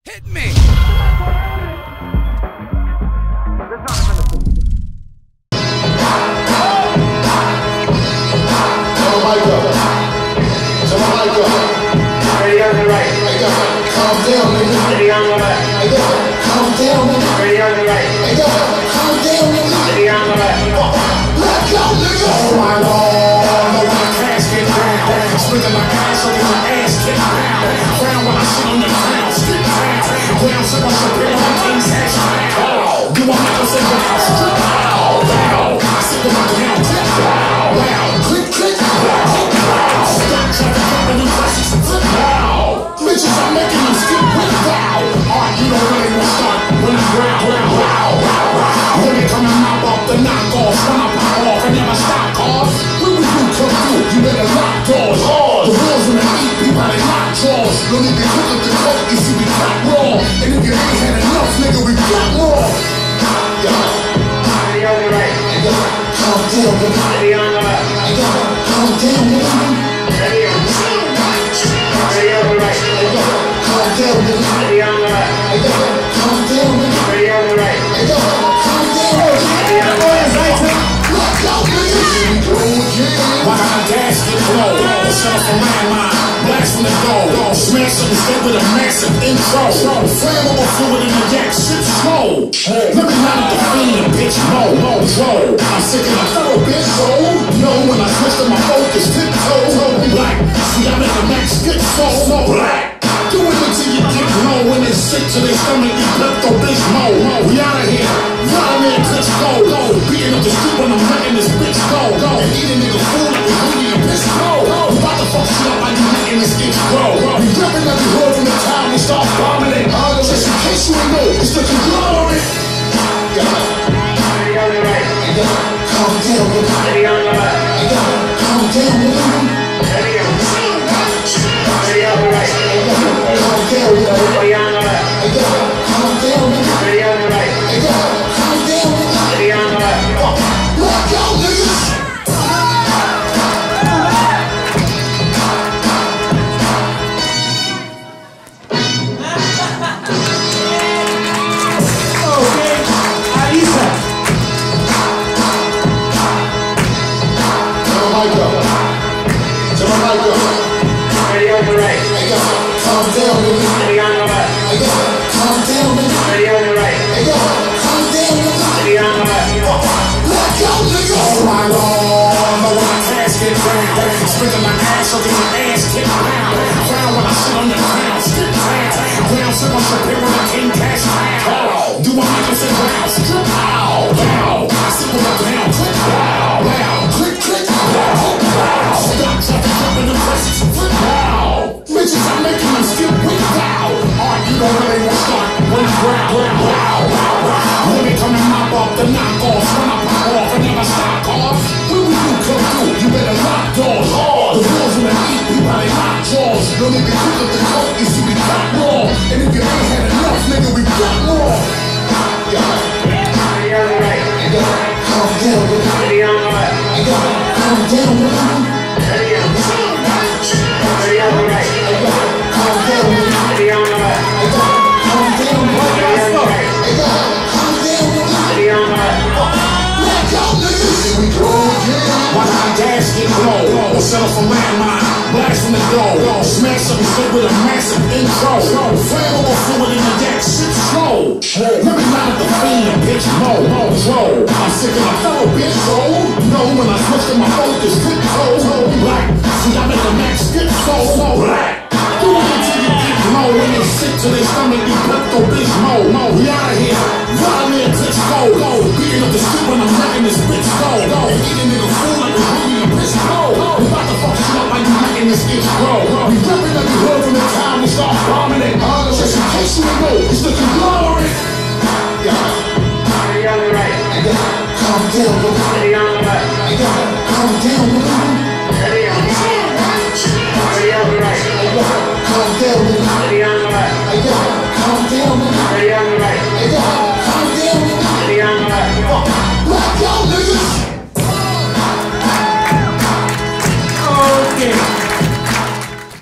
Hit me! Ready on the right. Calm down, nigga. Ready on the left. Calm down, nigga. Ready on the right. Calm down, nigga. Ready on the left. Black out, nigga. Oh my Lord, know when the cash get down. Swinging my ass over my ass, get down. Crown when I sit on the crown, strip down. Crown sit on the bill, my king's hash down. You want me to say wow, strip down, down. I sit with my crown, click down, down. Click, click, down. Stop traffic, jumping in places, flip down. Bitches, I'm making them skip with down. Alright, you don't really want to start when I growl, growl, growl, growl, growl. When they come and mop up the knockoffs, when I pop off and never stop off. When we do come through, you better lock doors. The wheels when they eat, people they lock jaws. No need to cook up the coke, you see we got raw. And if you ain't had enough, nigga, we got more. Ready on the right. Calm down, nigga. Ready on the left. Calm down, nigga. Ready on the right. Calm down, nigga. Ready on the left. Calm down, nigga. Ready on the right. Calm down, nigga. Ready on the left. Lock out, nigga. Why got my gas get low? Set up a landmine. Blast from the door. Smash up instead with a massive intro. Flammable fluid in the yak. Shit slow. Let me not the fiend, bitch. Low. I'm sick of the thorough, bitch. No, when I switch to my focus, tiptoe. Black. See, I make the max get so black. Do it until you get low. When they sick to their stomach, you Pepto Bismol. We outta here. Vladimir Klitschko. Beating up the street when I'm letting this bitch go. And eating nigga food like we hungry and pissed low. We about to fuck shit up like you letting this itch grow. We ripping every hood from the town and start bombing it. Just in case you ain't know, it's the conglomerate. Ready on the right. Calm down, nigga. Ready on the left. Calm down, nigga. Ready on the right. Calm down, nigga. Ready on the left. Calm down, nigga. Ready on the right. Calm down, nigga. Ready on the left. Black out, niggas. Ready on the right. Calm down, nigga. Ready on the left. Calm down, nigga. Ready on the right. Calm down, nigga. Ready on the left. Black out, nigga. Oh my Lord, know when my cash get down. Swinging my ass over my ass, get down. Crown when I sit on the crown, strip down. Crown sit on the bill when I king cash down. Do I make them say wow, strip out, down. I sit with my crown, click down, click, click, down. Stop traffic, jumping in places, flip down. Bitches, I'm making them skip with down. Alright, you don't really want to start when I growl. When they come and mop up the knockoffs, when I pop off and never stop off. When we do come through, you better lock doors. The wheels when they eat, people they lock jaws. No need to cook up the coke, you see we got raw. And if you ain't had enough, nigga, we got more. Ready on the right. Calm down, nigga. Ready on the left. Calm down, nigga. Ready on the right. Calm down, nigga. Ready on the left. Calm down, nigga. Ready on the right. Calm down, nigga. Ready on the left. Black out, niggas. We go again. Watch my gas get low. We'll settle for landmine. Blast from the door. Smash up instead with a massive intro. Flammable fluid in the yak. Shit slow. Let me not the fiend, bitch. Low. I'm sick of the thorough, bitch. No, when I switch to my focus, tiptoe. Black. See, I make the max get so black. Do it until you get low. When they sick to their stomach, you Pepto Bismol. We outta here. Vladimir Klitschko. Beating up the street when I'm letting this bitch go. And eating nigga food like we hungry and pissed low. We about to fuck shit up like you letting this itch grow. We ripping every hood from the town and start bombing it. Just in case you ain't know, it's the conglomerate. Ready on the right. Calm down, nigga. Ready on the left. Calm down, nigga.